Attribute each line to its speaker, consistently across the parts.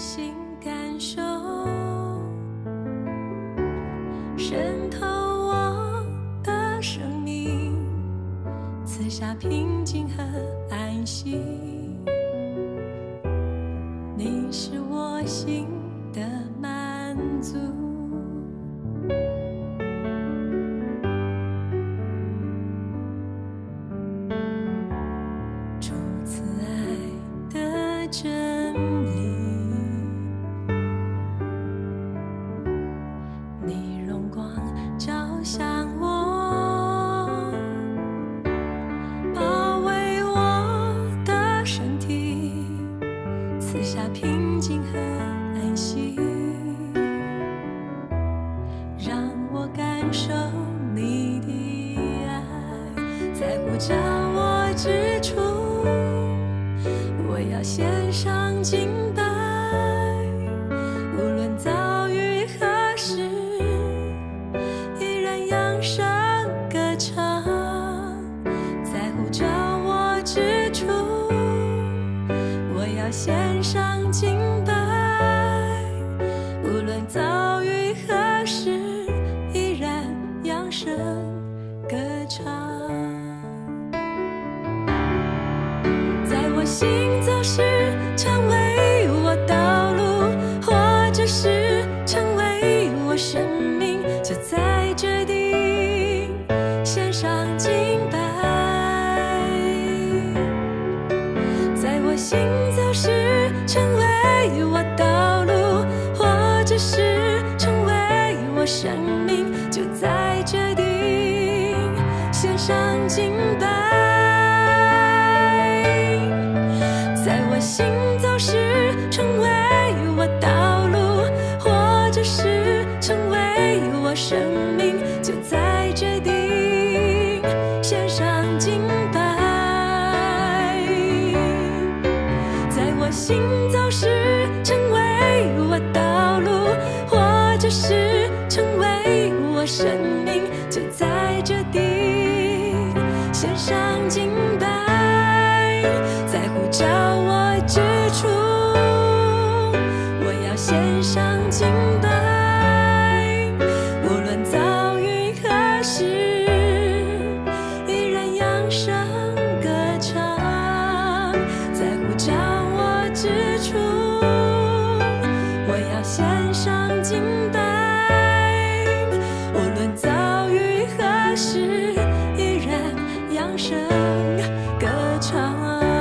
Speaker 1: 心感受，渗透我的生命，赐下平静和安息。你是我心的满足。主慈爱的真理，你荣光照向我，包围我的身体，赐下平静和安息，让我感受你的爱，在呼召我之处，我要献上敬拜，无论遭遇何时，依然扬声歌唱，在呼召我之处，我要献上敬拜，无论遭遇何时，依然扬声歌唱。在我行走时，成为我道路，或者是成为我生命，就在这地献上敬拜。在我行走时，成为我道路，或者是成为我生命，就在这地献上敬拜。在我行走时，成为我道路，或者是成为我生命，就在这地献上敬拜。在我行走时，成为我道路，或者是成为我生命，就在这地献上敬拜。在呼召我之处，我要献上敬拜，无论遭遇何时，依然扬声歌唱。在呼召我之处，我要献上敬拜，无论遭遇何时，依然扬声歌唱。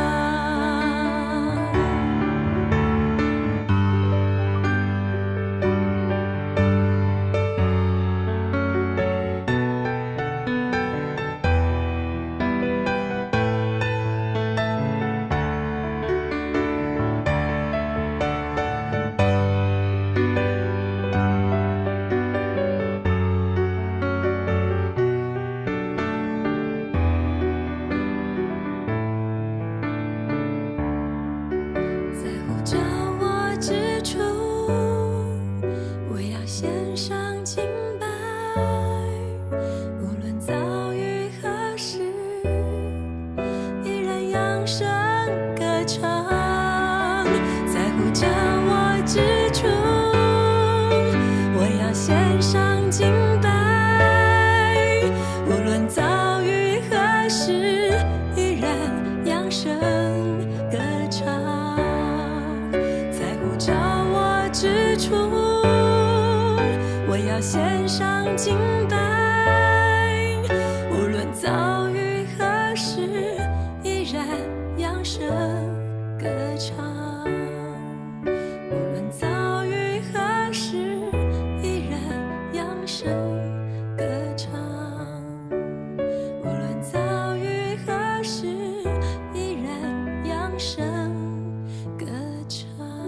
Speaker 1: 在呼召我之处，我要献上敬拜，无论遭遇何时，依然扬声歌唱。在呼召我之处，我要献上敬拜，无论遭遇何时，依然扬声歌唱。在呼召我之处，我要献上敬拜，无论遭遇何时，依然扬声歌唱。无论遭遇何时，依然扬声歌唱。无论遭遇何时，依然扬声歌唱。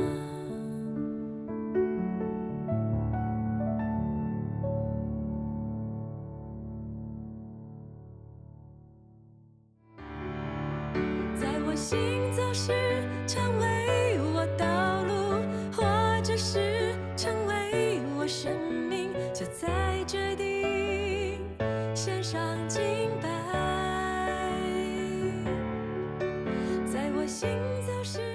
Speaker 1: 在我行走时，成为我道路，或者是成为我生命，就在这地献上敬拜。在我行走时。